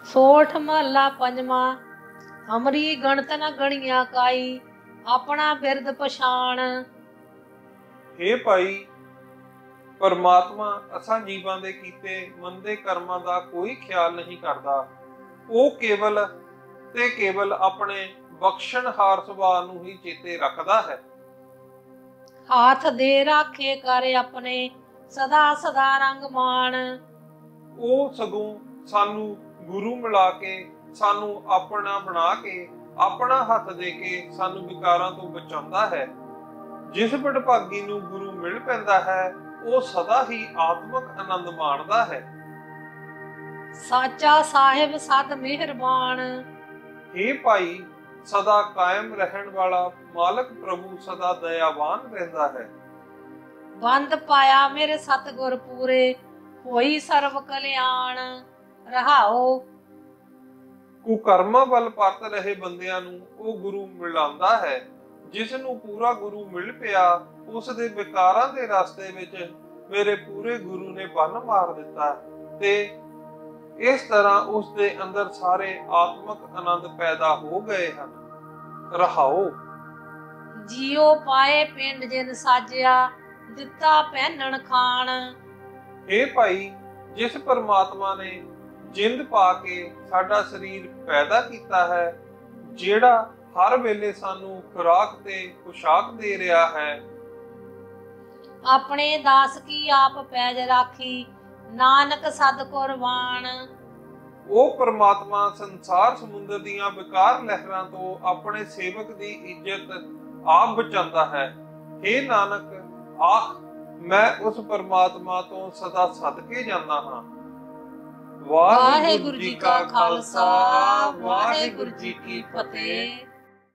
सोठ महला पंजवा। हमरी गणत न गणिया काई, अपना बिरद पछाण। हे भाई, परमात्मा असां जीवां दे कीते मंदे कर्मां दा कोई ख्याल नहीं करदा। ਉਹ ਕੇਵਲ ਤੇ ਕੇਵਲ ਆਪਣੇ ਬਖਸ਼ਣਹਾਰ ਸੁਭਾਅ ਨੂੰ ਹੀ ਚੇਤੇ ਰੱਖਦਾ ਹੈ। हाथ दे राखे कर अपने, सदा सदा रंग मान। ਉਹ ਸਗੋਂ ਸਾਨੂੰ ਗੁਰੂ ਮਿਲਾ ਕੇ, ਸਾਨੂੰ ਆਪਣਾ ਬਣਾ ਕੇ, ਆਪਣਾ ਹੱਥ ਦੇ ਕੇ ਸਾਨੂੰ ਵਿਕਾਰਾਂ ਤੋਂ ਬਚਾਉਂਦਾ ਹੈ। ਜਿਸ ਵਡਭਾਗੀ ਨੂੰ ਗੁਰੂ ਮਿਲ ਪੈਂਦਾ ਹੈ, ਉਹ ਸਦਾ ਹੀ ਆਤਮਿਕ ਆਨੰਦ ਮਾਣਦਾ ਹੈ। साचा साहिब सद मेहरबान। हे भाई, सदा कायम रहन वाला मालक प्रभु सदा दयावान रहता है। बंद पाया मेरे सतगुर पूरे, होई सर्व कल्याण। रहाओ। ਕੁਕਰਮਾਂ ਵੱਲ ਪਰਤ ਰਹੇ ਬੰਦਿਆਂ ਨੂੰ ਉਹ ਗੁਰੂ ਮਿਲਾਉਂਦਾ ਹੈ। ਜਿਸ ਨੂੰ ਪੂਰਾ ਗੁਰੂ ਮਿਲ ਪਿਆ, ਉਸ ਦੇ ਵਿਕਾਰਾਂ ਦੇ ਰਸਤੇ ਵਿੱਚ ਮੇਰੇ ਪੂਰੇ ਗੁਰੂ ਨੇ ਬੰਨ ਮਾਰ ਦਿੱਤਾ ਤੇ ਇਸ ਤਰ੍ਹਾਂ ਉਸ ਦੇ ਅੰਦਰ ਸਾਰੇ ਆਤਮਿਕ ਆਨੰਦ ਪੈਦਾ ਹੋ ਗਏ ਹਨ। ਰਹਾਓ। जियो पाए पिंड जिन साजिया, दिता पहनन खान। हे भाई, जिस परमात्मा ने जिंद पा के साडा शरीर पैदा किया है, जेड़ा हर वेले सानू खुराक ते पोशाक दे रहा है। अपने दास की आप पैज राखी, नानक सद कुरबान। ਉਹ परमात्मा संसार समुद्र दीयां विकार लहरां तो अपने सेवक दी इज्जत आप बचांदा है। हे नानक, आख मैं उस परमात्मा तो सदा सदके जाना हां। वाहिगुरु जी का खालसा, वाहिगुरु जी की फतेह।